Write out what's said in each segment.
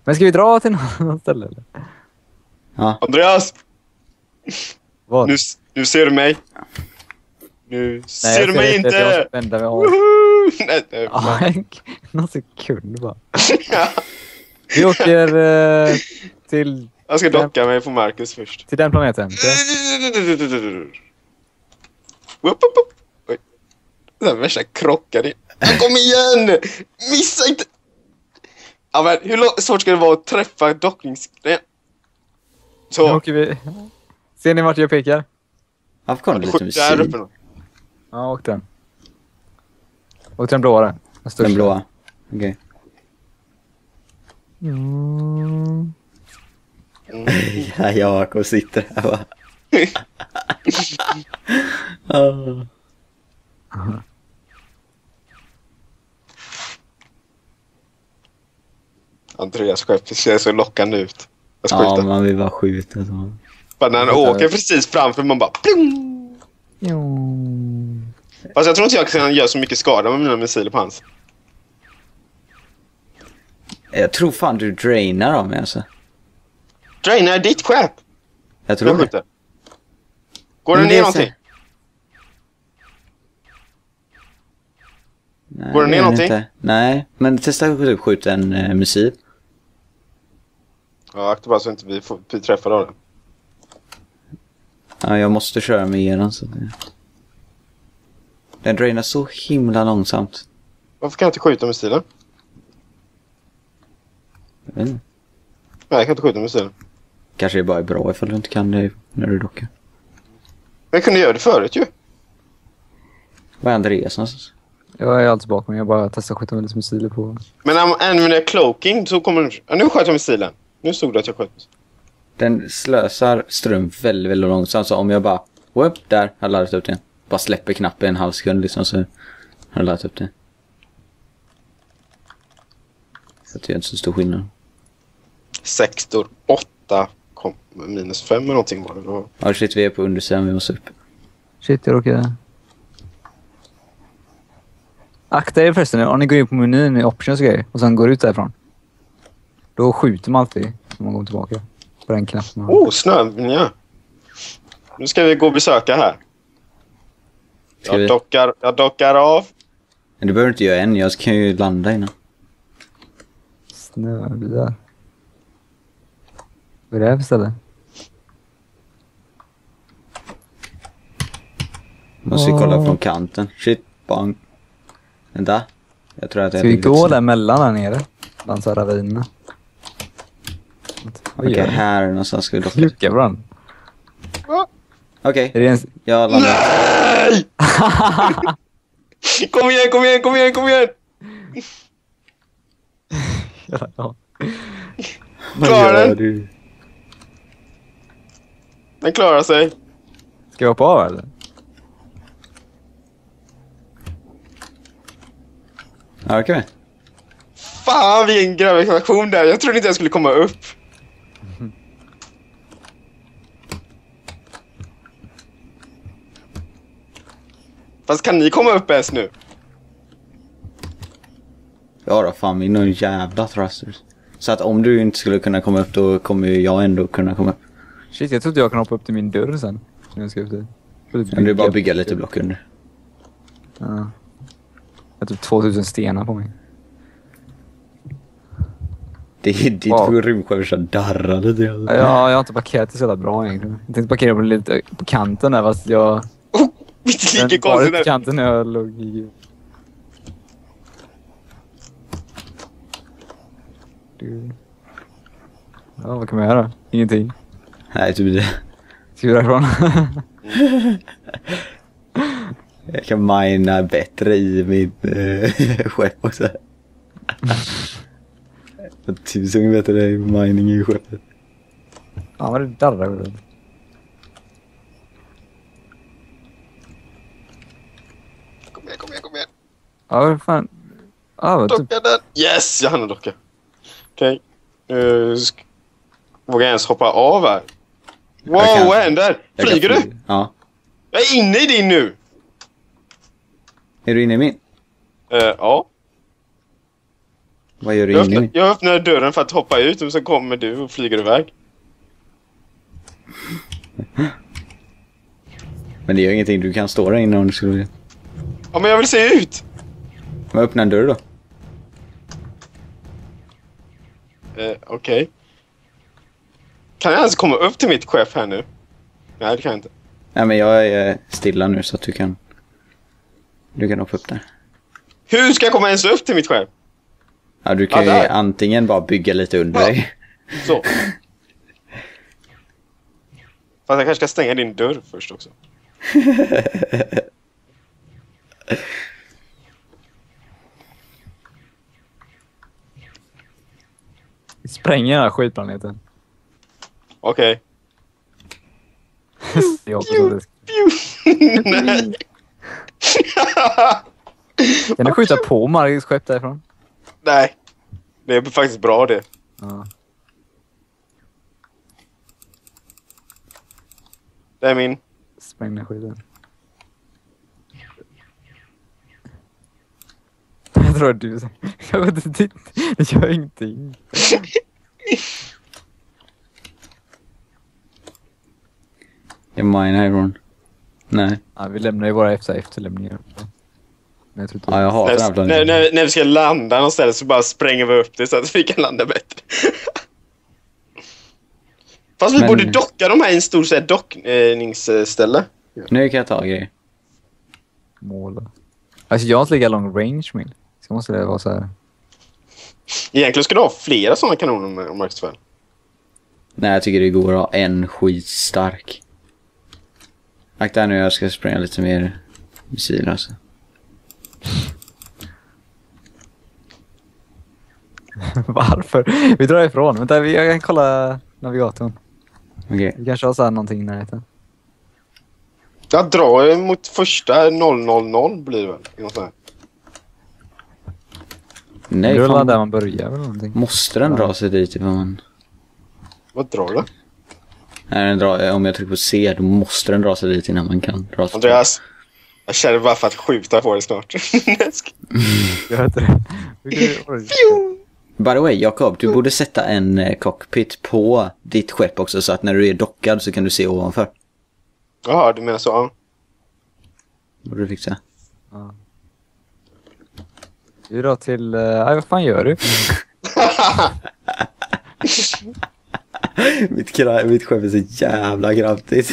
Men ska vi dra till något ställe eller? Ja. Andreas! Vad? Nu ser du mig. Nu ser du mig inte! Jag måste vända mig av. Woho! Nej, Ja, någon sekund bara. Vi åker till... Jag ska docka mig på Marcus först. Till den planeten. Oj. Den värsta krockade. Kom igen! Missa inte! Ja, men hur svårt ska det vara att träffa dockningsgrejen? Nu Så. åker vi... Ser ni vart jag pekar? Varför kom det lite Där musik? uppe nu. Ja, åk den. Åk den blåa där. Den blåa. Okej. Mm. Ja, Jakob sitter här va. Andreas skepp ser så lockande ut. Jag ska Ja, skjuta. man vill bara skjuta så. För när han åker precis framför man bara... Plum! Jo. Fast jag tror inte jag kan göra så mycket skada med mina missiler på hans. Jag tror fan du drainar av mig alltså. Drainar ditt skepp! Jag tror det. skjuter. Går det Men ner det är någonting? Nej, Går det ner jag vet någonting? inte. Nej, men testa att skjuta en missil. Ja, akta bara så inte vi får bli träffade av den. Ja, jag måste köra mig igenom så det... Den drainar så himla långsamt. Varför kan jag inte skjuta missilen? Jag vet inte. Nej, jag kan inte skjuta missilen. Kanske det bara är bra ifall du inte kan det när du dockar. Men jag kunde göra det förut ju. Vad är Andreas någonstans? Jag är alltid bakom. Jag bara testar att skjuta med lite missiler på. Men när man använder cloaking så kommer den... Ja, nu sköt jag missilen. Nu stod det att jag sköt. Den slösar ström väldigt, väldigt långsamt. Så om jag bara... Whoop, där har jag laddat upp den. Bara släpper knappen en halv sekund liksom så har jag laddat upp den. Så det gör inte så stor skillnad. Sektor 8 minus 5 eller någonting var det då. Ja, shit, vi är på undersidan, vi måste upp. Shit, jag råkade... Akta er förresten, om ni går in på menyn i options och grejer och sen går ut därifrån. Då skjuter man alltid när man går tillbaka på den knappen. Oh, snövningar. Nu ska vi gå och besöka här. Ska vi? Jag dockar av. Men det behöver inte göra än, jag kan ju landa innan. Snöbilar. Vad är det här för ställe? Måste vi kolla från kanten. Shit, bang. Vänta. Jag tror att det är... Ska vi gå där mellan där nere? Bland så här ravinerna. Okej, här någonstans ska vi docka. Lucka på den. Okej, Är det en... jag landar. Nej! Kom igen, kom igen, kom igen, kom igen! Ja. Klarar den? du? Den klarar sig. Ska vi hoppa av eller? Ja, okej. Fan, vilken gravitation där. Jag trodde inte jag skulle komma upp. Fast kan ni komma upp ens nu? Ja då, fan, vi är någon jävla thrusters. Så att om du inte skulle kunna komma upp, då kommer ju jag ändå kunna komma upp. Shit, jag trodde jag kan hoppa upp till min dörr sen. När jag ska ut dit. Men det är bara att bygga lite block under. Ja. Jag har typ 2000 stenar på mig. Det är ditt Wow. rymdskepp som darrar lite. Ja, jag har inte parkerat det så jävla bra egentligen. Jag tänkte parkera på lite på kanten där, fast jag... Mitt Den ligger var konstigt på där. kanten när jag låg i... Du... Ja, vad kan man göra? Ingenting. Nej, typ det. Ska vi därifrån? Jag kan mina bättre i mitt skepp också. 1000 gånger bättre mining i skeppet. Ja, vad det darrar väl. Kom igen, kom igen, kom igen. Ja, vad fan. Ja, vad typ... Docka den. Yes, jag hann docka. Okej. Vågar jag ens hoppa av här? Wow, Jag kan. vad händer? Jag kan Flyger du? flyga. Ja. Jag är inne i din nu. Är du inne i min? Ja. Vad gör du inne? Jag öppnar dörren för att hoppa ut och så kommer du och flyger iväg. Men det gör ingenting, du kan stå där inne om du skulle. Ja, men jag vill se ut! Men öppna en dörr då. Okej. Kan jag ens komma upp till mitt chef här nu? Nej, det kan jag inte. Nej, men jag är stilla nu så att du kan hoppa upp där. Hur ska jag komma ens upp till mitt chef? Ja, du kan ju där. antingen bara bygga lite under dig. Så. Fast jag kanske ska stänga din dörr först också. Vi spränger den här skitplaneten. Okej. Jag hoppas att det ska... Nej. Kan du skjuta på Margits skepp därifrån? Nej. Det är faktiskt bra det. Ja. Det är min. Spräng den skiten. Jag tror att du... Jag vet inte. Det gör ingenting. Jag minar härifrån. Nej. Ja, vi lämnar ju våra efterlämningar. Men jag tror inte... Ja, jag hatar den här planeten. När vi ska landa någonstans så bara spränger vi upp det så att vi kan landa bättre. Fast vi borde docka de här i en stor så här dockningsställe. Nu kan jag ta grejer. Mål. Alltså jag har inte lika lång range min. Så måste det vara så här. Egentligen ska du ha flera sådana kanoner om Marcus väl. Nej, jag tycker det går att ha en skitstark. Akta nu, jag ska spränga lite mer missiler alltså. Varför? Vi drar ifrån. Vänta, jag kan kolla navigatorn. Okej. Vi kanske har så här någonting i närheten. Jag drar mot första 000 blir det väl. Något sånt här. Nej, Det är fan. där man börjar eller någonting. Måste den dra sig dit ifall man... Vad drar du? Nej, den drar, om jag trycker på C, då måste den dra sig dit innan man kan dra sig. Andreas, jag känner bara för att skjuta på dig snart. Jag vet det. By the way, Jakob, du borde sätta en cockpit på ditt skepp också så att när du är dockad så kan du se ovanför. Jaha, du menar så, ja. Borde du fixa. Ja. Vi drar till... vad fan gör du? Mitt skepp är så jävla kraftigt.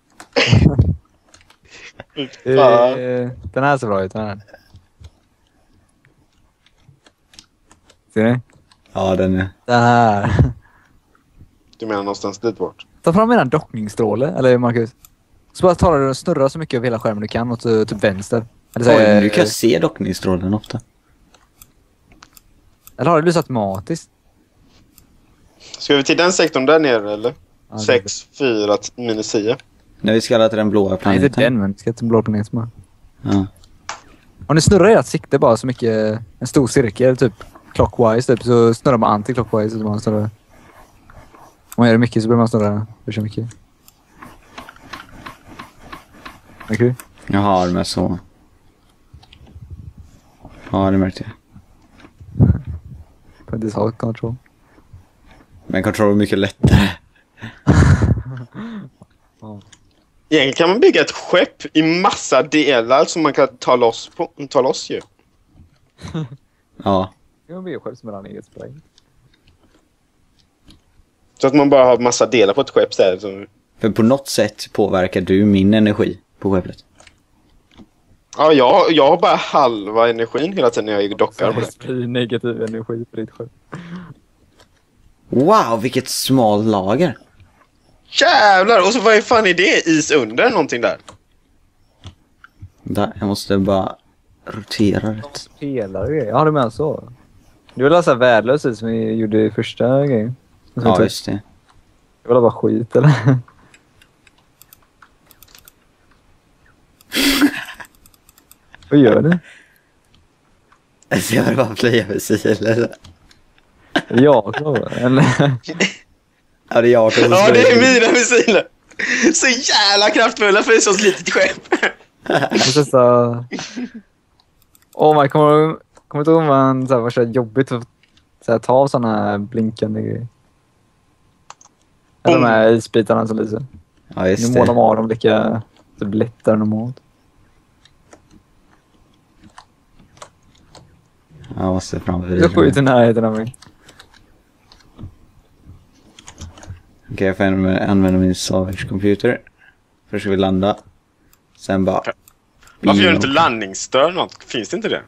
Den här ser bra ut, den här. Ser ni? Ja, den är... Den här. Du menar någonstans dit bort? Ta fram en dockningsstråle, eller Marcus? Så bara tar du och snurrar så mycket av hela skärmen du kan åt typ vänster. Eller, så, Oj, du kan se dockningsstrålen ofta. eller har du lyssnat automatiskt? Ska vi till den sektorn där nere eller? Ja, 6, 4, minus 10. När vi ska alla till den blåa Nej, planeten. inte den, men ska till en blå planet bara. Ja. Om ni snurrar ert sikte bara så mycket, en stor cirkel typ clockwise typ, så snurrar man anti-clockwise så man snurrar. Om man gör det mycket så börjar man snurra för mycket. Okej. Jaha, de är så. Ja, det märkte jag. På default control. Men control är mycket lättare. Egentligen kan man bygga ett skepp i massa delar som man kan ta loss ju. Ja. Det var själv som en eget spräng. Så att man bara har massa delar på ett skepp så här, så... För på något sätt påverkar du min energi på skeppet. Ja, jag har bara halva energin hela tiden när jag dockar på det. Sprid negativ energi på ditt skepp. Wow, vilket smal lager. Jävlar! Och så vad fan är det? Is under någonting där? Där, jag måste bara rotera rätt. Pelare grejer. Ja, du menar så. Det var så här värdelöst ut som vi gjorde i första grejen. Ja, just det. Det var bara skit, eller? Vad gör du? Alltså, jag vill bara flyga missiler. Jag eller? Ja, det är jag. Ja, det är mina missiler! Så jävla kraftfulla för ett sånt litet skepp. Och så... Oh my, kommer inte ihåg man så här, var så här jobbigt för Så här, ta av såna blinkande grejer. Eller de här isbitarna som lyser. Ja, just Nu det. målar de av dem lika typ lättare än normalt. Jag måste framför Jag får ut i närheten av mig. Okej, jag får använda min Savage-computer. Först ska vi landa. Sen bara... Varför gör du inte landningsstör något? Finns det inte det?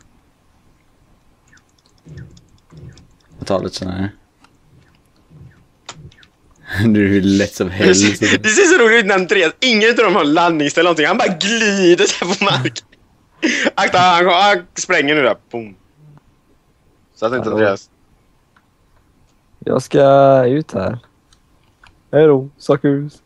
Och ta lite sådana här. Det är hur lätt som helst. Det ser så roligt ut när Andreas, ingen av dem har landningsställ eller någonting. Han bara glider så här på marken. Akta, han spränger nu där. Boom. Så att inte Andreas. Jag ska ut här. Hej då, suckers.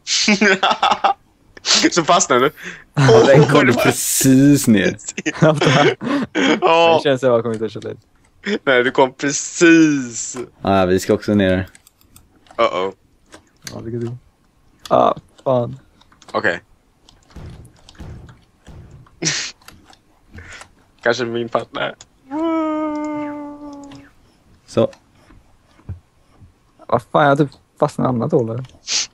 Så fastnar du. Ja, den kom precis ner. Ja. Det känns som jag har kommit ut så lätt. Nej, du kom precis. Ja, vi ska också ner. Uh-oh. Ja, lycka till. Ah, fan. Okej. Kanske min partner. Så. Vad fan, jag har typ fastnat i annat håll här.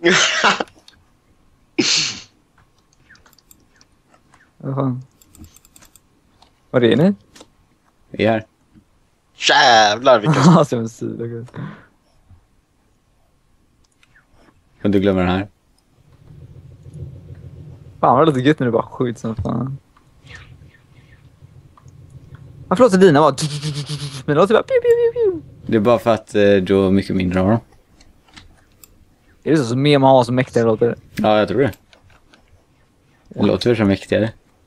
Vad fan. Var är ni? Vi är här. Jävlar vilken... Alltså, en sida. Kan du glömma den här? Fan, vad lite gött när det bara skjuts som fan. Varför låter dina bara... Men det låter bara... Piu, piu, piu, piu. Det är bara för att du har mycket mindre av dem. Är det så mer man har så mäktigare låter det? Ja, jag tror det. Det låter väl så mäktigare.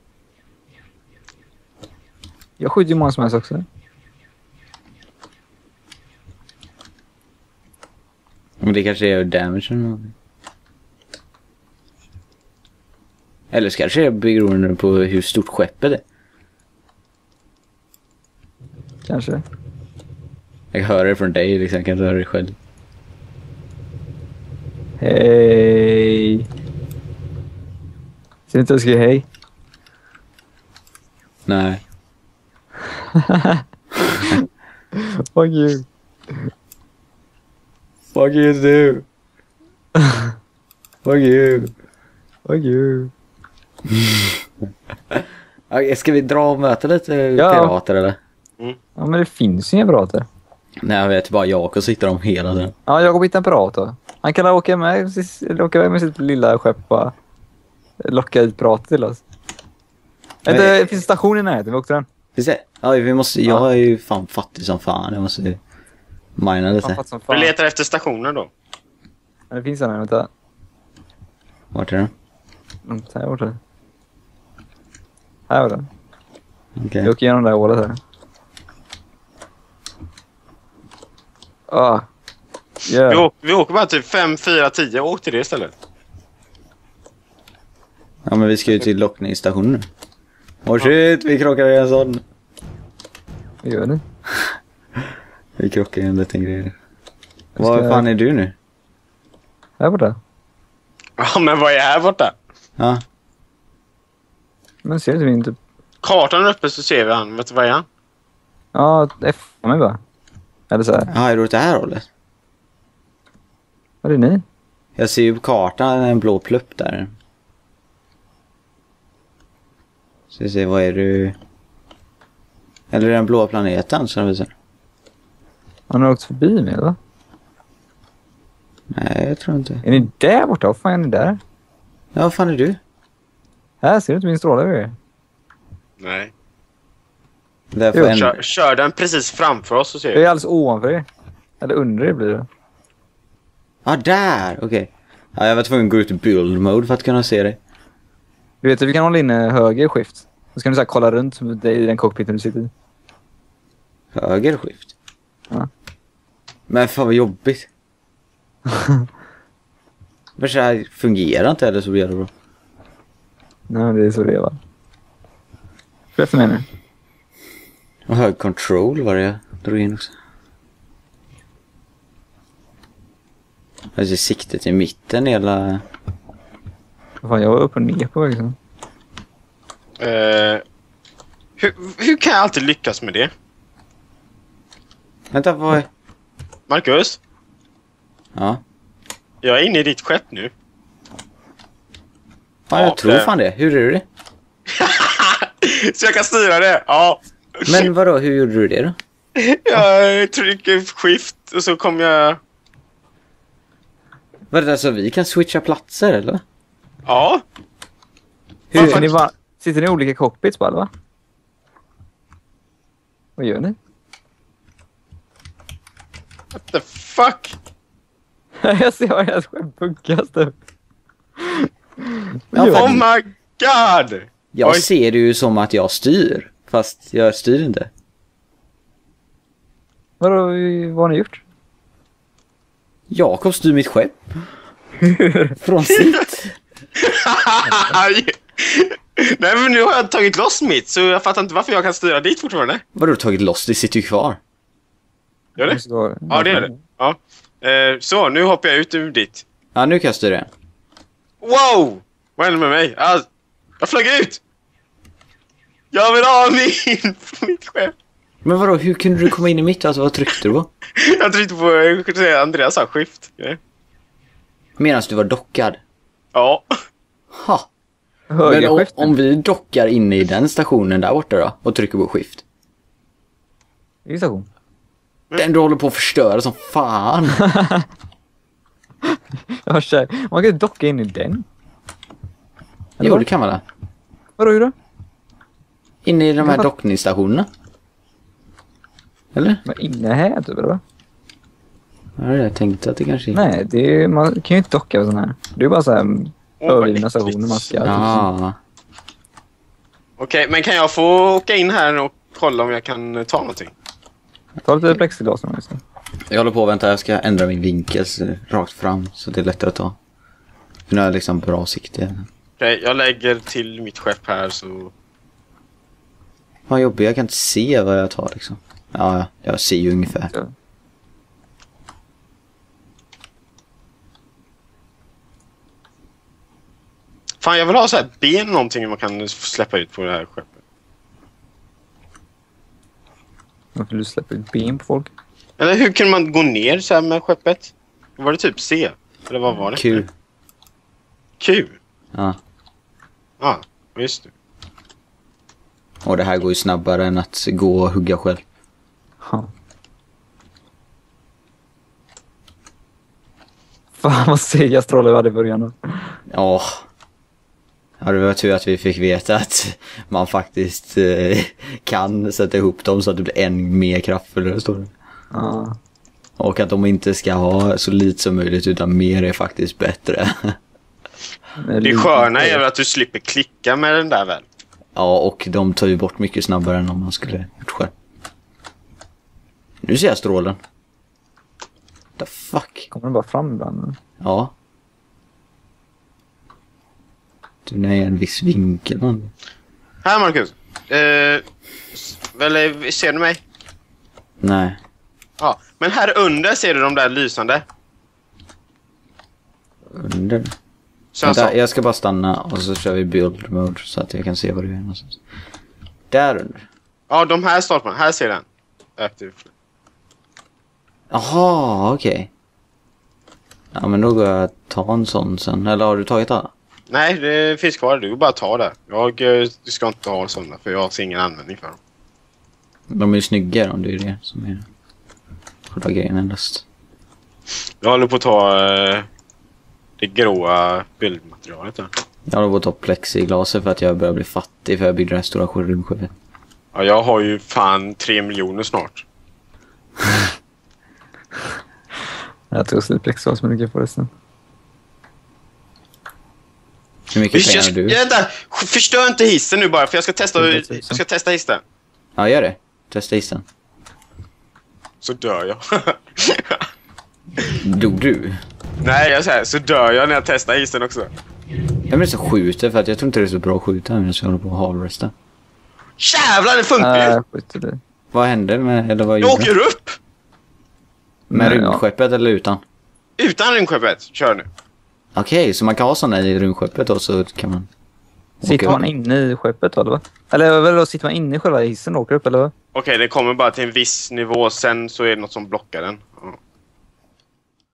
Jag skjuter ju många som helst också. Men det kanske är damage eller någonting. Eller så kanske det är beroende på hur stort skeppet är. Kanske. Jag hör det från dig liksom, kan du höra det själv. Hej. Ser inte jag skriva hej? Nej. Fuck you. Fuck you too. Fuck you. Fuck you. Okej, ska vi dra och möta lite Ja. pirater eller? Ja, men det finns ju inga pirater. Nej, jag vet bara jag och sitter om hela tiden. Ja, jag går hitta en pirat då. Han kan åka med sitt lilla skepp och bara locka ut pirater till oss. Men- Det finns en station i närheten, vi åkte den. Finns det? Ja, vi måste, jag är ju fan fattig som fan. Jag måste mina lite. Fan, fatt som Vi fan. letar efter stationer då. Men det finns en här, vänta. Vart är den? Här borta. Här var den. Okej. Jag åker igenom det här hålet här. Ah. Yeah. Vi åker bara typ 5, 4, 10 och åk till det istället. Ja, men vi ska ju till lockningsstationen nu. Åh shit, vi krockar i en sån. Vad gör ni? Vi krockar i en liten grej. ska- Var fan är du nu? Här borta. Ja, men vad är här borta? Ja. Men ser du inte min typ? Kartan är uppe så ser vi han. Vet du vad är han? Ja, F mig bara. Eller så här. Ja, är du åt det här hållet? Vad är ni? Jag ser ju på kartan en blå plupp där. Så vi ser, vad är du? Eller är det den blåa planeten som vi ser? Har ni åkt förbi mig, va? Nej, jag tror inte. Är ni där borta? Vad fan är ni där? Ja, vad fan är du? Här, ser du inte min stråle? Nej. Därför Jo, en... Kör den precis framför oss så ser Jag är vi. alldeles ovanför er. Eller under er blir det. Ah, där! Okej. Ja, jag var tvungen att gå ut i build mode för att kunna se dig. Du vet att vi kan hålla inne höger skift. Så kan du så här kolla runt dig i den cockpiten du sitter i. Höger skift. Ja. Men fan vad jobbigt. Men så här fungerar inte eller så blir det bra. Nej, det är så det är, va? För efter mig nu. Och hög control var det jag drog in också. Jag ser siktet i mitten hela... Vad fan, jag var upp och ner på väg. Hur kan jag alltid lyckas med det? Vänta, vad är... Marcus, Ja. jag är inne i ditt skepp nu. Ja, jag tror fan det. Hur är det? Så jag kan styra det, ja. Men vadå, hur gjorde du det då? Jag trycker skift och så kommer jag... Vad alltså, vi kan switcha platser, eller? Ja. Sitter ni i olika cockpits bara, va? Vad gör ni? What the fuck? Jag ser ert skepp buggas typ. Ja, Oh my god! Jag Oj. ser det ju som att jag styr. Fast jag styr inte. Vad har ni gjort? Jakob styr mitt skepp. Från sitt. Nej, men nu har jag tagit loss mitt, så jag fattar inte varför jag kan styra dit fortfarande. Vadå, du tagit loss? Det sitter ju kvar. Gör det? Ja, det gör det. Ja. Så, nu hoppar jag ut ur ditt. Ja, nu kan jag styra igen. Wow! Vad hände med mig? Jag flög ut! Jag vill ha mitt skepp. Men vadå, hur kunde du komma in i mitt? Alltså, vad tryckte du på? Jag tryckte på Andreas sa skift. Medan du var dockad. Ja. Ha! Höga Men skift. om vi dockar inne i den stationen där borta då och trycker på skift. I station. Den du håller på att förstöra som fan. Ja, tjej. Man kan ju docka in i den. Eller Jo, vad? det kan man där. Vadå, hur då? Inne i de här Ja. dockningsstationerna. Eller? Men inne här typ, eller vad? Ja, det är det jag tänkte att det kanske är. Nej, det är, man kan ju inte docka med sån här. Det är bara så här övergivna vad stationer man ska. Ja. Okej, men kan jag få åka in här och kolla om jag kan ta någonting? Ta lite plexiglas nu. Jag håller på att vänta, jag ska ändra min vinkel så rakt fram så det är lättare att ta. För nu har jag liksom bra sikte. Okej, jag lägger till mitt skepp här så... Vad jobbigt, jag kan inte se vad jag tar liksom. Ja, jag ser ju ungefär. Ja. Fan, jag vill ha så här ben någonting man kan släppa ut på det här skeppet. Varför vill du släppa ut ben på folk? Eller hur kan man gå ner så här med skeppet? Var det typ C? Eller vad var det? Kul. Q? Ja. Ja, just det. Och det här går ju snabbare än att gå och hugga själv. Ja. Fan vad sega strålar vi hade i början då. Ja. Ja, det var tur att vi fick veta att man faktiskt kan sätta ihop dem så att det blir än mer kraftfullare, står det. Ja. Och att de inte ska ha så lite som möjligt utan mer är faktiskt bättre. Det sköna är väl att du slipper klicka med den där väl? Ja, och de tar ju bort mycket snabbare än om man skulle gjort själv. Nu ser jag strålen. The fuck? Kommer den bara fram ibland? Ja. Du är i en viss vinkel, man. Här, Marcus. Eller ser du mig? Nej. Ja, men här under ser du de där lysande. Under. Så Vänta, alltså, jag ska bara stanna och så kör vi build mode så att jag kan se vad du är någonstans. Där under. ja, de här stolparna. Här ser den. Active. Jaha, okej. Ja, men då går jag ta en sån sen. Eller har du tagit alla? Nej, det finns kvar. Du bara ta det. Jag ska inte ha sådana för jag ser ingen användning för dem. De är ju snygga om det är det som är själva grejen endast. Jag håller på att ta det gråa bildmaterialet där. Jag håller på att ta plexiglaser för att jag börjar bli fattig för jag byggde det här stora rymdskeppet. Ja, jag har ju fan 3 miljoner snart. Jag tog slut plexiglas med mycket förresten. Hur mycket pengar har du? Vänta! Förstör inte hissen nu bara för jag ska testa, 100 000. jag ska testa hissen. Ja, gör det. Testa hissen. Så dör jag. Dog du? Nej, jag säger så dör jag när jag testar hissen också. Jag blir så skjuter för att jag tror inte det är så bra att skjuta medan jag håller på att harvesta. Jävlar, det funkar ju! Skjuter det. Vad hände med, eller vad Jag gjorde du? åker upp! Med Nej, ja. rymdskeppet eller utan? Utan rymdskeppet. Kör nu. Okej, så man kan ha såna i rymdskeppet och så kan man... Sitter man inne i skeppet då, eller vad? Eller då sitter man inne i själva hissen och åker upp, eller vad? Okej, det kommer bara till en viss nivå. Sen så är det något som blockar den. Ja.